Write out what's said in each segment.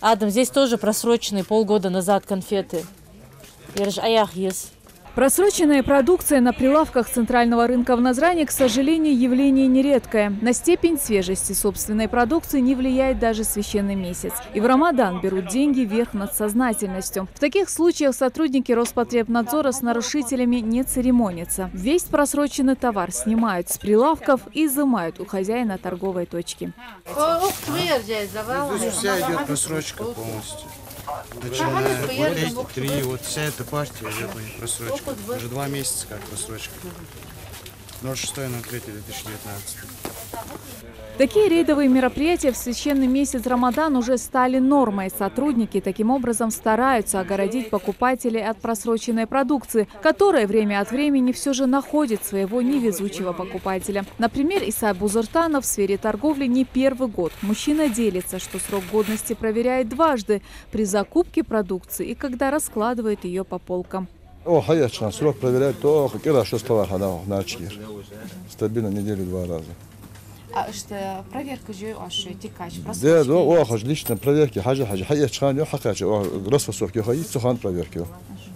Адам, здесь тоже просроченные полгода назад конфеты. Просроченная продукция на прилавках центрального рынка в Назране, к сожалению, явление нередкое. На степень свежести собственной продукции не влияет даже священный месяц. И в Рамадан берут деньги верх над сознательностью. В таких случаях сотрудники Роспотребнадзора с нарушителями не церемонятся. Весь просроченный товар снимают с прилавков и изымают у хозяина торговой точки. Здесь вся идет просрочка полностью. Начиная вот эти три, вот вся эта партия идет просрочка. Уже 2 месяца как просрочка. 06.03.2019. Такие рейдовые мероприятия в священный месяц Рамадан уже стали нормой. Сотрудники таким образом стараются огородить покупателей от просроченной продукции, которая время от времени все же находит своего невезучего покупателя. Например, Иса Бузуртанов в сфере торговли не первый год. Мужчина делится, что срок годности проверяет дважды – при закупке продукции и когда раскладывает ее по полкам. Срок проверяют только 6 на стабильно неделю 2 раза. А что проверка же текач? Да, лично проверки. Проверки.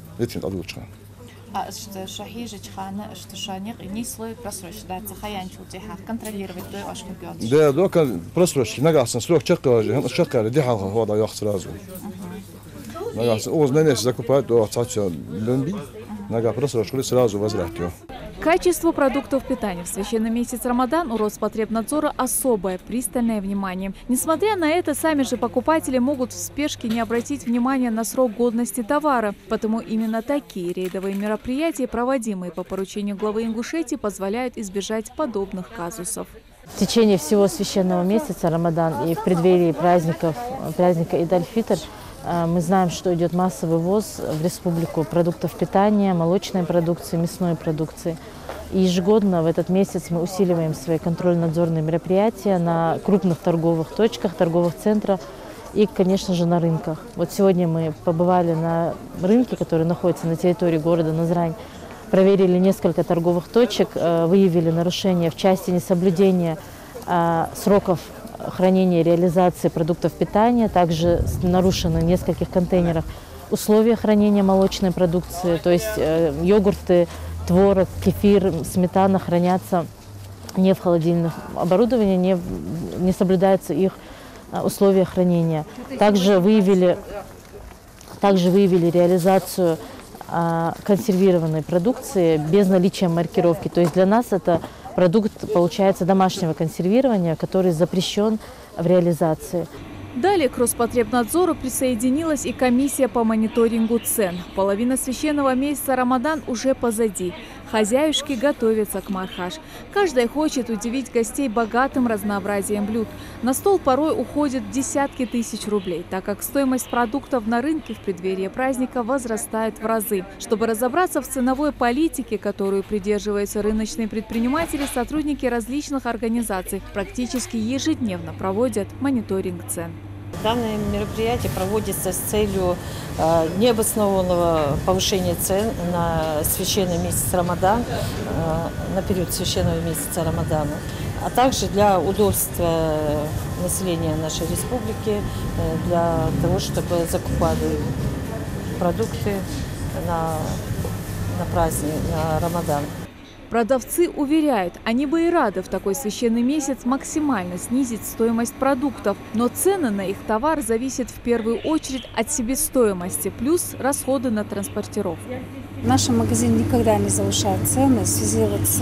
А что шахижа чхана, что шаник не слой просрочки, да, цахаянчу тиха контролировать той ашку гёдж. Да, просрочки. Нагасан срок чекали, дихал хода яхт сразу. Нагасан, на месяц закупают до цача лунби, нага просрочку сразу возвратил. Качеству продуктов питания в священный месяц Рамадан у Роспотребнадзора особое, пристальное внимание. Несмотря на это, сами же покупатели могут в спешке не обратить внимания на срок годности товара. Потому именно такие рейдовые мероприятия, проводимые по поручению главы Ингушетии, позволяют избежать подобных казусов. В течение всего священного месяца Рамадан и в преддверии праздника Идаль-Фитр мы знаем, что идет массовый ввоз в республику продуктов питания, молочной продукции, мясной продукции. И ежегодно в этот месяц мы усиливаем свои контрольно-надзорные мероприятия на крупных торговых точках, торговых центрах и, конечно же, на рынках. Вот сегодня мы побывали на рынке, который находится на территории города Назрань, проверили несколько торговых точек, выявили нарушения в части несоблюдения сроков хранения и реализации продуктов питания, также нарушены в нескольких контейнерах условия хранения молочной продукции, то есть йогурты, творог, кефир, сметана хранятся не в холодильном оборудовании, не соблюдаются их условия хранения. Также выявили реализацию консервированной продукции без наличия маркировки. То есть для нас это продукт, получается, домашнего консервирования, который запрещен в реализации. Далее к Роспотребнадзору присоединилась и комиссия по мониторингу цен. Половина священного месяца Рамадан уже позади. Хозяюшки готовятся к мархаш. Каждая хочет удивить гостей богатым разнообразием блюд. На стол порой уходят десятки тысяч рублей, так как стоимость продуктов на рынке в преддверии праздника возрастает в разы. Чтобы разобраться в ценовой политике, которую придерживаются рыночные предприниматели, сотрудники различных организаций практически ежедневно проводят мониторинг цен. Данное мероприятие проводится с целью необоснованного повышения цен на священный месяц Рамадан, на период священного месяца Рамадана, а также для удобства населения нашей республики, для того, чтобы закупали продукты на праздник, на Рамадан. Продавцы уверяют, они бы и рады в такой священный месяц максимально снизить стоимость продуктов, но цены на их товар зависят в первую очередь от себестоимости, плюс расходы на транспортировку. Наш магазин никогда не завышает цены в связи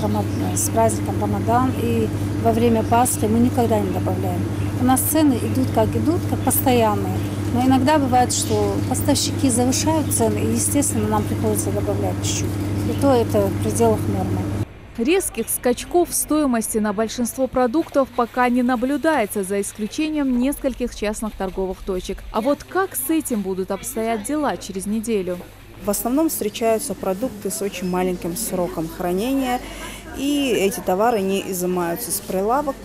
с праздником Рамадан, и во время Пасхи мы никогда не добавляем. У нас цены идут, как постоянные. Но иногда бывает, что поставщики завышают цены, и, естественно, нам приходится добавлять чуть-чуть. И то это в пределах нормы. Резких скачков в стоимости на большинство продуктов пока не наблюдается, за исключением нескольких частных торговых точек. А вот как с этим будут обстоять дела через неделю? В основном встречаются продукты с очень маленьким сроком хранения, и эти товары не изымаются с прилавок,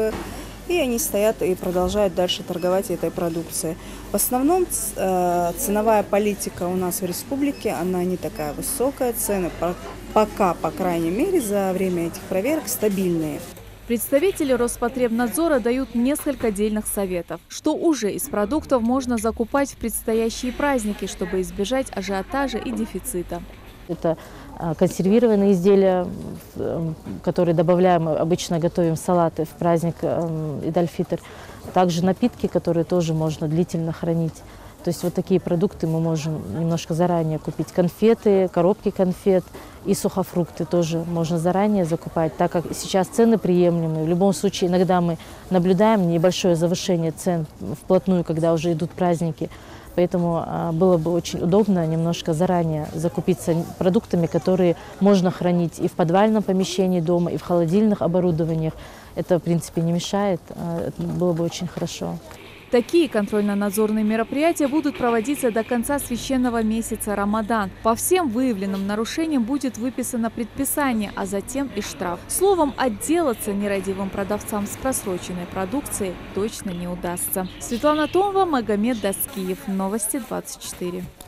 и они стоят и продолжают дальше торговать этой продукцией. В основном ценовая политика у нас в республике, она не такая высокая, цены пока, по крайней мере, за время этих проверок стабильные. Представители Роспотребнадзора дают несколько дельных советов, что уже из продуктов можно закупать в предстоящие праздники, чтобы избежать ажиотажа и дефицита. Это консервированные изделия, которые добавляем, обычно готовим салаты в праздник Идаль-Фитр. Также напитки, которые тоже можно длительно хранить. То есть вот такие продукты мы можем немножко заранее купить. Конфеты, коробки конфет и сухофрукты тоже можно заранее закупать, так как сейчас цены приемлемые. В любом случае иногда мы наблюдаем небольшое завышение цен вплотную, когда уже идут праздники. Поэтому было бы очень удобно немножко заранее закупиться продуктами, которые можно хранить и в подвальном помещении дома, и в холодильных оборудованиях. Это, в принципе, не мешает. Это было бы очень хорошо. Такие контрольно-надзорные мероприятия будут проводиться до конца священного месяца Рамадан. По всем выявленным нарушениям будет выписано предписание, а затем и штраф. Словом, отделаться нерадивым продавцам с просроченной продукцией точно не удастся. Светлана Томова, Магомед Даскиев. Новости 24.